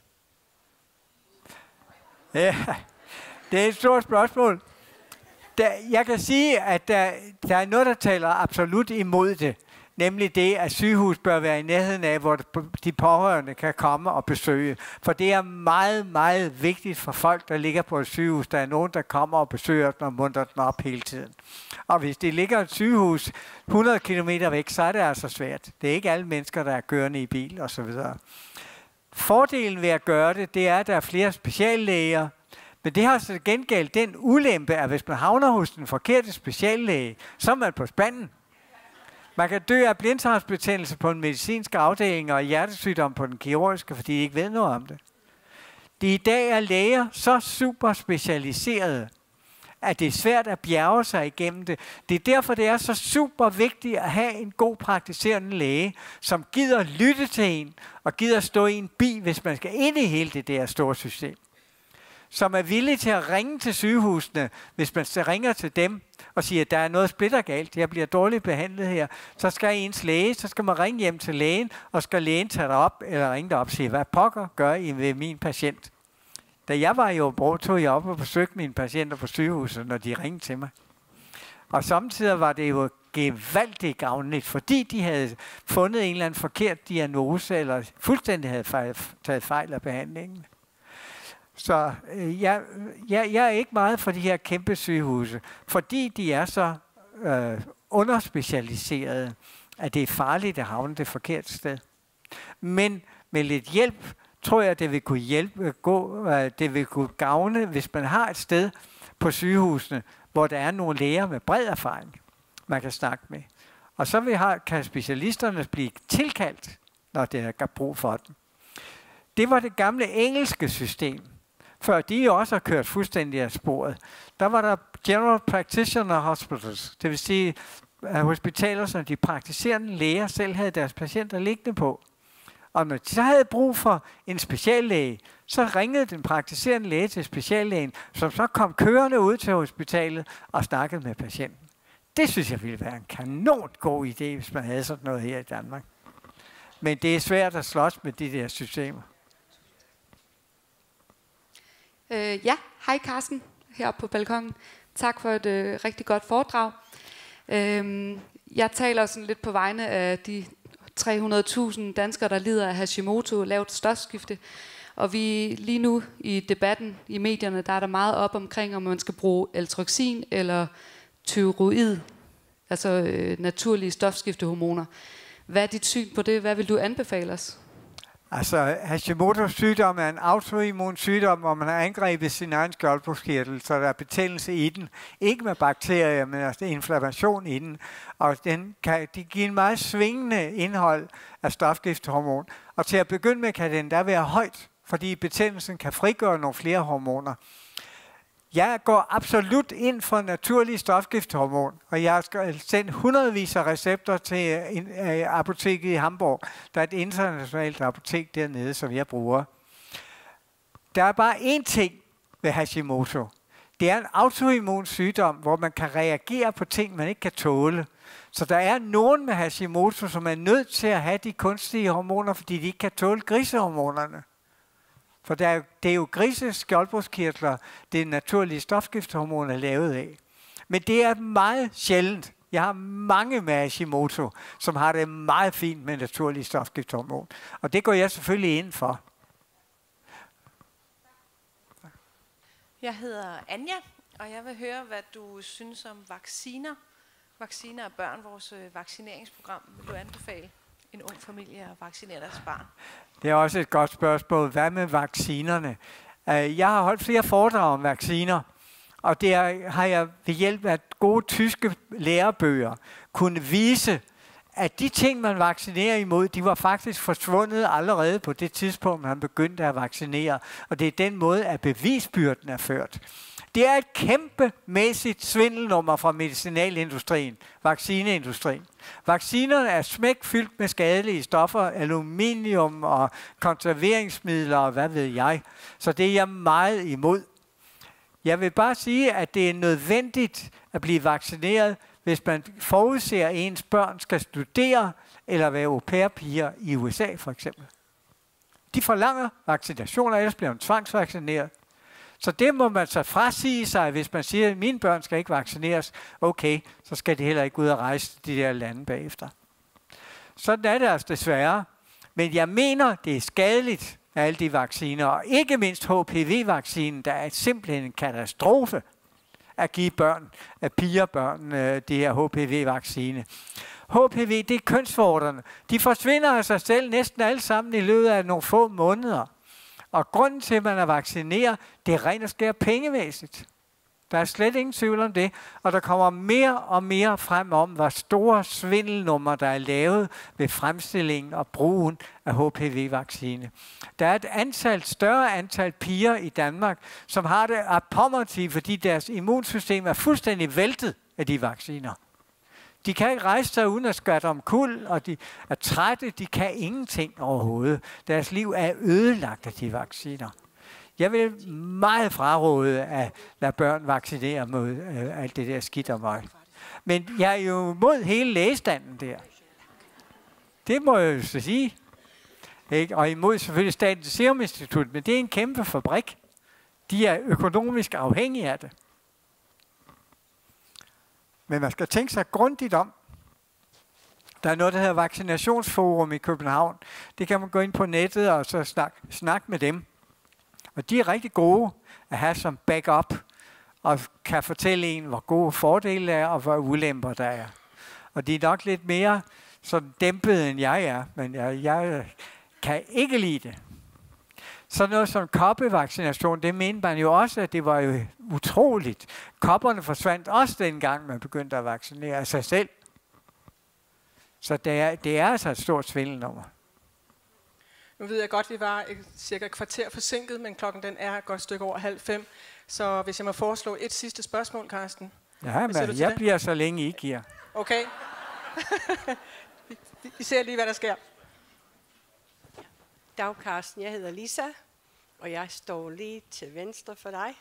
Ja, det er et stort spørgsmål. Jeg kan sige, at der er noget, der taler absolut imod det. Nemlig det, at sygehus bør være i nærheden af, hvor de pårørende kan komme og besøge. For det er meget, meget vigtigt for folk, der ligger på et sygehus. Der er nogen, der kommer og besøger den og munter den op hele tiden. Og hvis det ligger et sygehus 100 km væk, så er det altså svært. Det er ikke alle mennesker, der er kørende i bil osv. Fordelen ved at gøre det, det er, at der er flere speciallæger. Men det har så gengæld den ulempe, at hvis man havner hos den forkerte speciallæge, så er man på spanden. Man kan dø af blindtarmsbetændelse på en medicinsk afdeling og hjertesygdom på den kirurgiske, fordi de ikke ved noget om det. I dag er læger så super specialiserede, at det er svært at bjerge sig igennem det. Det er derfor, det er så super vigtigt at have en god praktiserende læge, som gider lytte til en, og gider stå i en bil, hvis man skal ind i hele det der store system. Som er villig til at ringe til sygehusene, hvis man ringer til dem og siger, at der er noget splittergalt, jeg bliver dårligt behandlet her, så skal ens læge, så skal man ringe hjem til lægen, og skal lægen tage dig op, eller ringe dig op og sige, hvad pokker gør I ved min patient? Da jeg var i Aarhus, tog jeg op og besøgte mine patienter på sygehuset, når de ringede til mig. Og samtidig var det jo gevaldigt gavnligt, fordi de havde fundet en eller anden forkert diagnose, eller fuldstændig havde taget fejl af behandlingen. Så jeg er ikke meget for de her kæmpe sygehuse, fordi de er så underspecialiserede, at det er farligt at havne det forkerte sted. Men med lidt hjælp, tror jeg, det vil kunne gavne, hvis man har et sted på sygehusene, hvor der er nogle læger med bred erfaring, man kan snakke med. Og så kan specialisterne blive tilkaldt, når det er brug for dem. Det var det gamle engelske system, før de også har kørt fuldstændig af sporet. Der var der General Practitioner Hospitals, det vil sige hospitaler, som de praktiserende læger selv havde deres patienter liggende på. Og når de så havde brug for en speciallæge, så ringede den praktiserende læge til speciallægen, som så kom kørende ud til hospitalet og snakkede med patienten. Det synes jeg ville være en kanon god idé, hvis man havde sådan noget her i Danmark. Men det er svært at slås med de der systemer. Ja, hej Carsten, heroppe på balkonen. Tak for et rigtig godt foredrag. Jeg taler sådan lidt på vegne af de 300.000 danskere, der lider af Hashimoto, lavt stofskifte. Og vi lige nu i debatten i medierne, der er der meget op omkring, om man skal bruge L-troksin eller tyroid, altså naturlige stofskiftehormoner. Hvad er dit syn på det? Hvad vil du anbefale os? Altså, Hashimoto's sygdom er en autoimmun sygdom, hvor man har angrebet sin egen skjoldbruskkirtel, så der er betændelse i den. Ikke med bakterier, men altså inflammation i den. Og de giver en meget svingende indhold af stofskiftehormon. Og til at begynde med kan den der være højt, fordi betændelsen kan frigøre nogle flere hormoner. Jeg går absolut ind for naturlig stofskiftehormon, og jeg har sendt hundredvis af recepter til apoteket i Hamburg. Der er et internationalt apotek dernede, som jeg bruger. Der er bare én ting ved Hashimoto. Det er en autoimmun sygdom, hvor man kan reagere på ting, man ikke kan tåle. Så der er nogen med Hashimoto, som er nødt til at have de kunstige hormoner, fordi de ikke kan tåle grisehormonerne. For det er jo grises skjoldbruskkirtler, det naturlige stofskiftehormon er lavet af. Men det er meget sjældent. Jeg har mange med Hashimoto, som har det meget fint med naturlige stofskiftehormon. Og det går jeg selvfølgelig ind for. Jeg hedder Anja, og jeg vil høre, hvad du synes om vacciner. Vacciner af børn, vores vaccineringsprogram. Vil du anbefale en ung familie at vaccinere deres barn? Det er også et godt spørgsmål. Hvad med vaccinerne? Jeg har holdt flere foredrag om vacciner, og der har jeg ved hjælp af gode tyske lærebøger kunne vise, at de ting, man vaccinerer imod, de var faktisk forsvundet allerede på det tidspunkt, man begyndte at vaccinere. Og det er den måde, at bevisbyrden er ført. Det er et kæmpemæssigt svindelnummer fra medicinalindustrien, vaccineindustrien. Vaccinerne er smækfyldt med skadelige stoffer, aluminium og konserveringsmidler og hvad ved jeg. Så det er jeg meget imod. Jeg vil bare sige, at det er nødvendigt at blive vaccineret, hvis man forudser, at ens børn skal studere eller være au pair-piger i USA for eksempel. De forlanger vaccinationer, ellers bliver man tvangsvaccineret. Så det må man så frasige sig, hvis man siger, at mine børn skal ikke vaccineres. Okay, så skal de heller ikke ud og rejse til de der lande bagefter. Sådan er det altså desværre. Men jeg mener, det er skadeligt af alle de vacciner, og ikke mindst HPV-vaccinen, der er simpelthen en katastrofe at give pigerbørn det her HPV-vaccine. HPV, det er kønsvorterne. De forsvinder af sig selv næsten alle sammen i løbet af nogle få måneder. Og grunden til, at man er vaccineret, det er rent og skær pengemæssigt. Der er slet ingen tvivl om det. Og der kommer mere og mere frem om, hvor store svindelnumre, der er lavet ved fremstillingen og brugen af HPV-vaccine. Der er et større antal piger i Danmark, som har det apommertigt, fordi deres immunsystem er fuldstændig væltet af de vacciner. De kan ikke rejse sig uden at skvatte omkuld, og de er trætte, de kan ingenting overhovedet. Deres liv er ødelagt af de vacciner. Jeg vil meget fraråde at lade børn vaccinere mod alt det der skidt og møg. Men jeg er jo mod hele lægestanden der. Det må jeg jo så sige. Ikke? Og imod selvfølgelig Statens Serum Institut, men det er en kæmpe fabrik. De er økonomisk afhængige af det. Men man skal tænke sig grundigt om. Der er noget, der hedder Vaccinationsforum i København. Det kan man gå ind på nettet og så snakke med dem. Og de er rigtig gode at have som backup, og kan fortælle en, hvor gode fordele er, og hvor ulemper der er. Og de er nok lidt mere sådan dæmpet, end jeg er, men jeg kan ikke lide det. Så noget som koppevaccination, det mente man jo også, at det var jo utroligt. Kopperne forsvandt også dengang, man begyndte at vaccinere sig selv. Så det er altså et stort svindelnummer. Nu ved jeg godt, at vi var cirka et kvarter forsinket, men klokken den er et godt stykke over 4:30. Så hvis jeg må foreslå et sidste spørgsmål, Carsten. Ja, men jeg bliver så længe I giver. Okay. Vi ser lige, hvad der sker. Dag, Carsten. Jeg hedder Lisa, og jeg står lige til venstre for dig.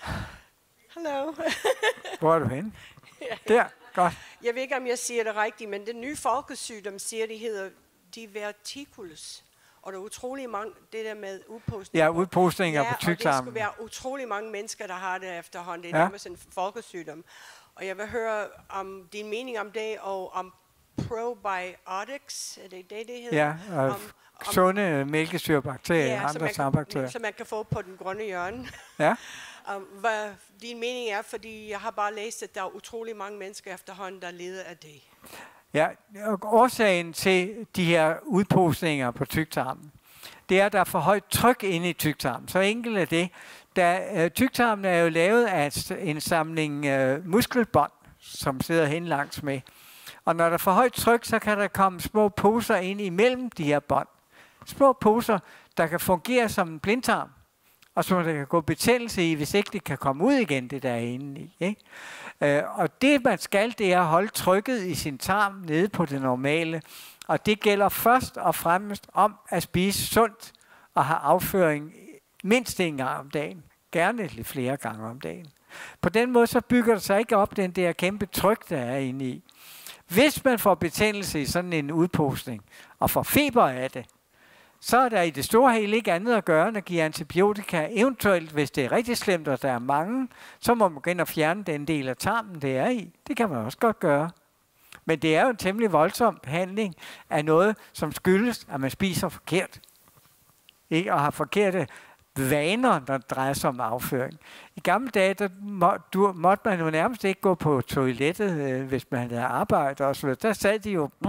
Hallo. Hvor er du henne? Der, godt. Jeg ved ikke, om jeg siger det rigtigt, men den nye folkesygdom siger, det hedder diverticulus. Og der er utrolig mange, det der med udpostninger. Ja, udpostninger på tyktarmen. Ja, og det skulle være utrolig mange mennesker, der har det efterhånden. Det er nærmest en folkesygdom. Og jeg vil høre om din mening om det, og om probiotics, er det det hedder? Ja, og sunde mælkesyrebakterier og andre tarmbakterier. Som man kan få på den grønne hjørne. Ja. Hvad din mening er, fordi jeg har bare læst, at der er utrolig mange mennesker efterhånden, der lider af det. Ja, årsagen til de her udpostninger på tyktarmen, det er, at der er for højt tryk inde i tyktarmen. Så enkelt er det. Tyktarmen er jo lavet af en samling muskelbånd, som sidder hen langs med. Og når der er for højt tryk, så kan der komme små poser ind imellem de her bånd. Små poser, der kan fungere som en blindtarm, og så der kan gå betændelse i, hvis ikke det kan komme ud igen, det der er inde i. Ikke? Og det man skal, det er at holde trykket i sin tarm nede på det normale. Og det gælder først og fremmest om at spise sundt og have afføring mindst en gang om dagen. Gerne lidt flere gange om dagen. På den måde så bygger der sig ikke op den der kæmpe tryk, der er inde i. Hvis man får betændelse i sådan en udpostning og får feber af det, så er der i det store hele ikke andet at gøre, end at give antibiotika. Eventuelt, hvis det er rigtig slemt, og der er mange, så må man gå ind og fjerne den del af tarmen, det er i. Det kan man også godt gøre. Men det er jo en temmelig voldsom behandling af noget, som skyldes, at man spiser forkert. Ikke? Og har forkerte vaner, der drejer sig om afføring. I gamle dage, der måtte man jo nærmest ikke gå på toilettet, hvis man havde arbejde og så videre. Der sad de jo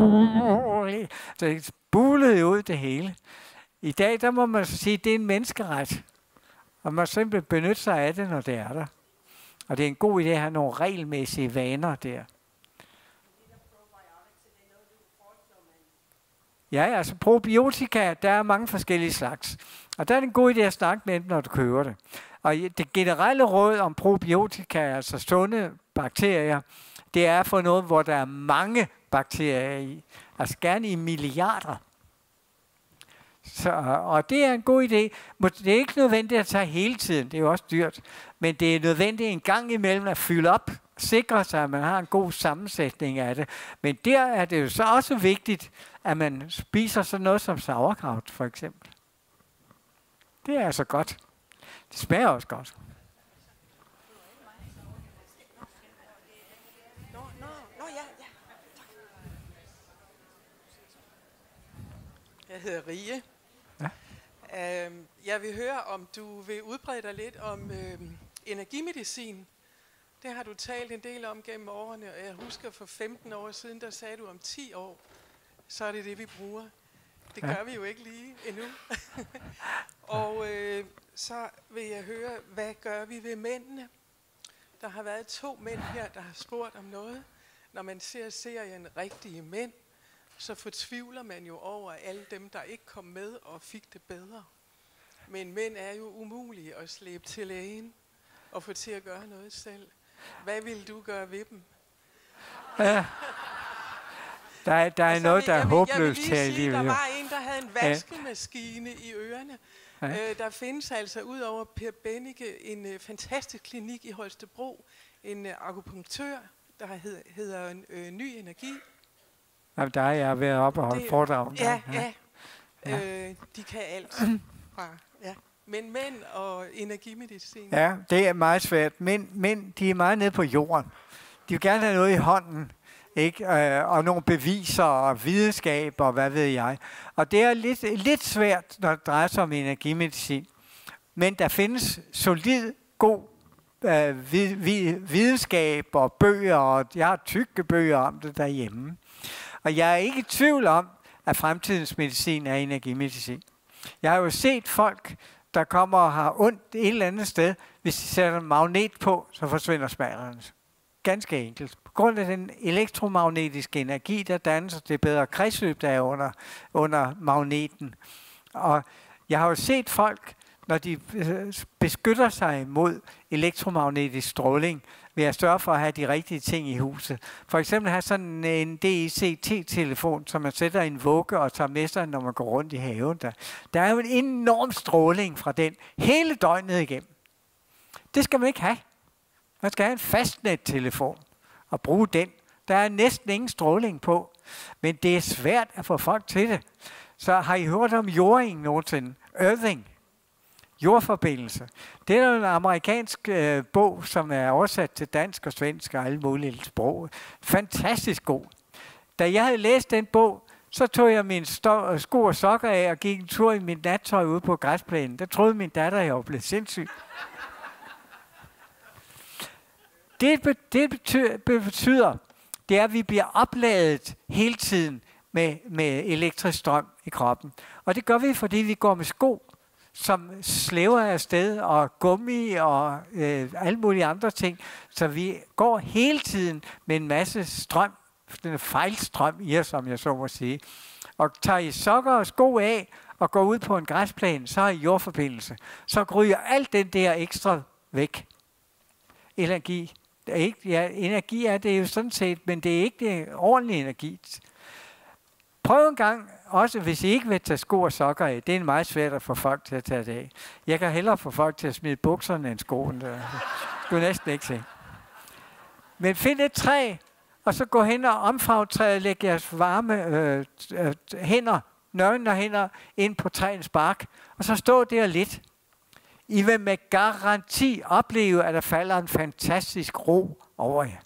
det bulede ud det hele. I dag, der må man så sige, at det er en menneskeret. Og man simpelthen benytte sig af det, når det er der. Og det er en god idé at have nogle regelmæssige vaner der. Ja, altså probiotika, der er mange forskellige slags. Og der er det en god idé at snakke med dem, når du køber det. Og det generelle råd om probiotika, altså sunde bakterier, det er at få noget, hvor der er mange bakterier i. Altså gerne i milliarder. Og det er en god idé. Det er ikke nødvendigt at tage hele tiden, det er jo også dyrt. Men det er nødvendigt en gang imellem at fylde op, sikre sig, at man har en god sammensætning af det. Men der er det jo så også vigtigt, at man spiser sådan noget som sauerkraut, for eksempel. Det er altså godt. Det smager også godt. Jeg hedder Rie. Ja. Jeg vil høre, om du vil udbrede dig lidt om energimedicin. Det har du talt en del om gennem årene, og jeg husker for 15 år siden, der sagde du om 10 år, så er det det, vi bruger. Det gør vi jo ikke lige endnu. Og så vil jeg høre, hvad gør vi ved mændene? Der har været 2 mænd her, der har spurgt om noget. Når man ser serien Rigtige Mænd, så fortvivler man jo over alle dem, der ikke kom med og fik det bedre. Men mænd er jo umulige at slæbe til lægen og få til at gøre noget selv. Hvad vil du gøre ved dem? Ja. Der er noget, der er håbløst her i livet. Der var en, der havde en vaskemaskine i ørerne. Ja. Der findes altså ud over Per Bennicke en fantastisk klinik i Holstebro. En akupunktør, der hedder Ny Energi. Jamen, der er jeg været op og holde foredrag. Ja. De kan alt. Ja. Men mænd og energimedicin. Ja, det er meget svært. Men de er meget nede på jorden. De vil gerne have noget i hånden. Ikke? Og nogle beviser og videnskab og hvad ved jeg. Og det er lidt svært, når det drejer sig om energimedicin. Men der findes solid, god videnskab og bøger, og jeg har tykke bøger om det derhjemme. Og jeg er ikke i tvivl om, at fremtidens medicin er energimedicin. Jeg har jo set folk, der kommer og har ondt et eller andet sted. Hvis de sætter en magnet på, så forsvinder smerterne. Ganske enkelt. På grund af den elektromagnetiske energi, der dannes, det bedre kredsløb, der er under magneten. Og jeg har jo set folk, når de beskytter sig mod elektromagnetisk stråling, ved at sørge for at have de rigtige ting i huset. For eksempel have sådan en DECT-telefon, som man sætter i en vugge og tager med sig, når man går rundt i haven. Der er jo en enorm stråling fra den hele døgnet igennem. Det skal man ikke have. Man skal have en fastnet-telefon og bruge den. Der er næsten ingen stråling på, men det er svært at få folk til det. Så har I hørt om jording nogensinde? Earthing. Jordforbindelse. Det er en amerikansk bog, som er oversat til dansk og svensk og alle mulige sprog. Fantastisk god. Da jeg havde læst den bog, så tog jeg mine sko og sokker af og gik en tur i mit nattøj ude på græsplænen. Der troede min datter, at jeg var blevet sindssyg. Det betyder, det er, at vi bliver opladet hele tiden med elektrisk strøm i kroppen. Og det gør vi, fordi vi går med sko, som slæver afsted, og gummi og alle mulige andre ting. Så vi går hele tiden med en masse strøm, den fejlstrøm i os, som jeg så må sige. Og tager I sokker og sko af og går ud på en græsplæne, så har I jordforbindelse. Så ryger alt den der ekstra væk. Energi. Energi er det jo sådan set, men det er ikke det ordentlige energi. Prøv en gang, også hvis I ikke vil tage sko og sokker af. Det er meget svært at få folk til at tage det af. Jeg kan hellere få folk til at smide bukserne end skoen. Det skulle næsten ikke se. Men find et træ, og så gå hen og omfavn træet, læg jeres varme hænder, nøgne hænder ind på træets bark, og så stå der lidt. I vil med garanti opleve, at der falder en fantastisk ro over jer.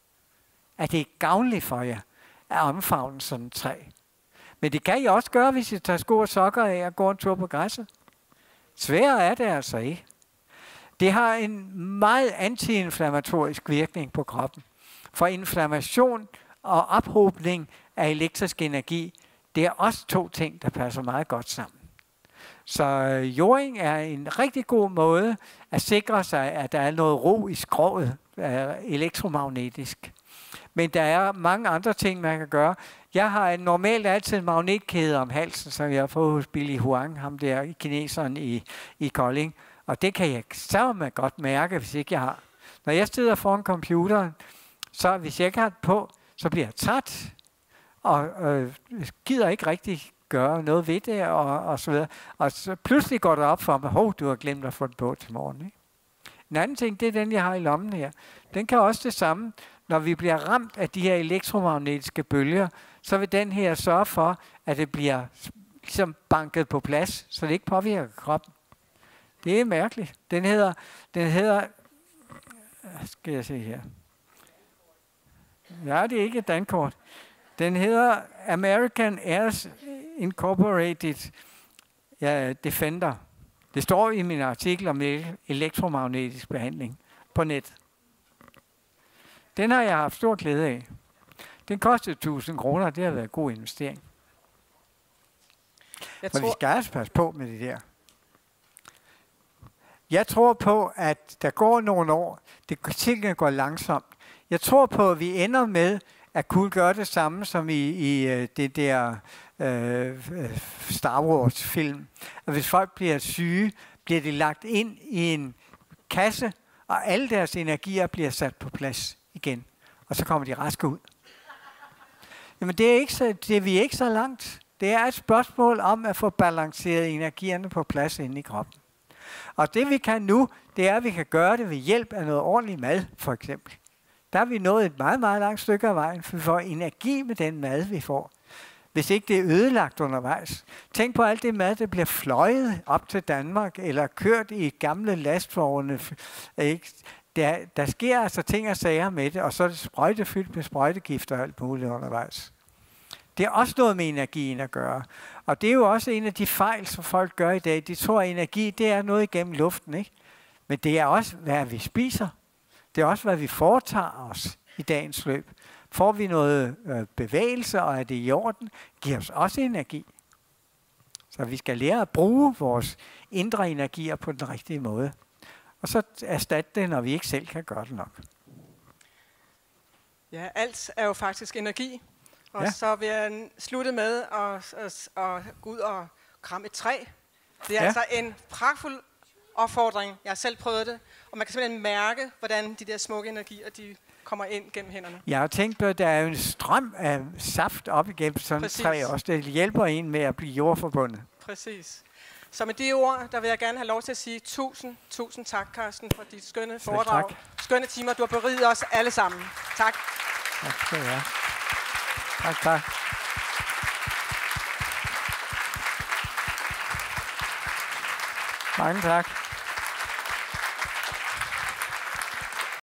At det er gavnligt for jer at omfavne sådan et træ. Men det kan I også gøre, hvis I tager sko og sokker af og går en tur på græsset. Sværere er det altså ikke. Det har en meget antiinflammatorisk virkning på kroppen. For inflammation og ophobning af elektrisk energi, det er også 2 ting, der passer meget godt sammen. Så jording er en rigtig god måde at sikre sig, at der er noget ro i skroget elektromagnetisk. Men der er mange andre ting, man kan gøre. Jeg har normalt altid en magnetkæde om halsen, som jeg har fået hos Billy Huang, ham der kineseren i Kolding. Og det kan jeg så godt mærke, hvis ikke jeg har. Når jeg sidder foran computeren, så hvis jeg ikke har det på, så bliver jeg træt, og gider ikke rigtig gøre noget ved det, og så videre. Og så pludselig går det op for mig, du har glemt at få den på til morgen. Ikke? En anden ting, det er den, jeg har i lommen her. Den kan også det samme. Når vi bliver ramt af de her elektromagnetiske bølger, så vil den her sørge for, at det bliver ligesom banket på plads, så det ikke påvirker kroppen. Det er mærkeligt. Den hedder, skal jeg se her. Ja, det er ikke et dankort. Den hedder American Airs Incorporated Defender. Det står i min artikel om elektromagnetisk behandling på net. Den har jeg haft stor glæde af. Den kostede 1.000 kroner, det har været en god investering. Men vi skal altså passe på med det der. Jeg tror på, at der går nogle år. Tingene går langsomt. Jeg tror på, at vi ender med at kunne gøre det samme som i det der Star Wars-film. Og hvis folk bliver syge, bliver de lagt ind i en kasse, og alle deres energier bliver sat på plads igen. Og så kommer de raske ud. Jamen det er vi ikke så langt. Det er et spørgsmål om at få balanceret energierne på plads inde i kroppen. Og det vi kan nu, det er, at vi kan gøre det ved hjælp af noget ordentlig mad, for eksempel. Der har vi nået et meget, meget langt stykke af vejen, for vi får energi med den mad, vi får. Hvis ikke det er ødelagt undervejs. Tænk på alt det mad, der bliver fløjet op til Danmark, eller kørt i gamle lastvogne. Der sker altså ting og sager med det, og så er det sprøjtefyldt med sprøjtegifter og alt muligt undervejs. Det er også noget med energien at gøre. Og det er jo også en af de fejl, som folk gør i dag. De tror, at energi, det er noget igennem luften, ikke? Men det er også, hvad vi spiser. Det er også, hvad vi foretager os i dagens løb. Får vi noget bevægelse, og er det i orden, giver os også energi. Så vi skal lære at bruge vores indre energier på den rigtige måde. Og så erstatte det, når vi ikke selv kan gøre det nok. Ja, alt er jo faktisk energi. Og så vil jeg slutte med at gå ud og kramme et træ. Det er altså en pragtfuld opfordring. Jeg har selv prøvet det. Og man kan simpelthen mærke, hvordan de der smukke energier, de kommer ind gennem hænderne. Jeg har tænkt på, at der er jo en strøm af saft op igennem sådan et træ også. Det hjælper en med at blive jordforbundet. Præcis. Så med de ord, der vil jeg gerne have lov til at sige tusind tak, Carsten, for dit skønne foredrag. Tak. Skønne timer. Du har beriget os alle sammen. Tak. Tak skal du have. Tak. Mange tak.